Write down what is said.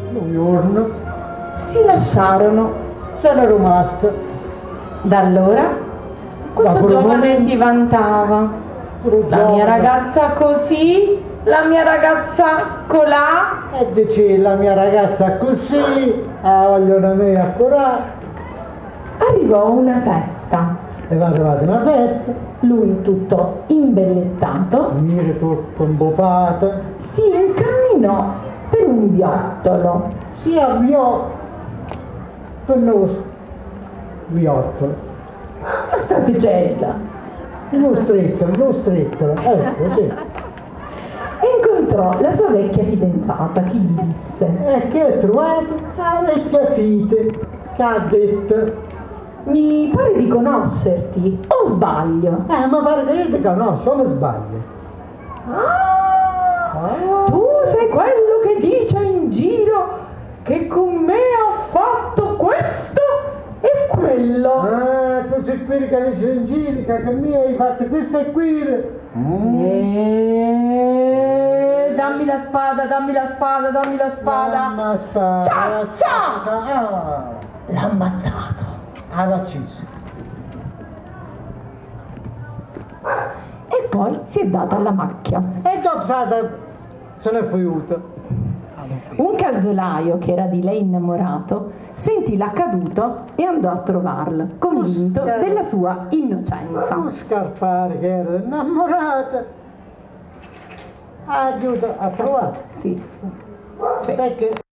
Un giorno Si lasciarono. sono rimasto. Da allora questo giovane si vantava. La mia ragazza così, la mia ragazza colà. E dice la mia ragazza così, la vogliono me accurata. Arrivò una festa. E va arrivata una festa, Lui tutto imbellettato mire tutto imbopato, si incamminò per un viottolo. si avviò per lo viottolo. La strategella. Lo stretto, ecco sì. E incontrò la sua vecchia fidanzata che gli disse: E che ho trovato? La vecchia zite che ha detto, mi pare di conoscerti, o sbaglio? ma pare che io ti conosco, come sbaglio? Tu sei quello che dice in giro che con me ha fatto questo e quello. Ah, tu sei quello che dice in giro, che mi hai fatto questo e quello. Dammi la spada, dammi la spada, dammi la spada. Mamma spada. L'ha ammazzato. Ha ucciso. E poi si è data alla macchia. E dopo se ne è fuggito. Un calzolaio che era di lei innamorato sentì l'accaduto e andò a trovarla, convinto della sua innocenza. Non scarpare che era innamorata. Aiuto a trovare. Sì. Perché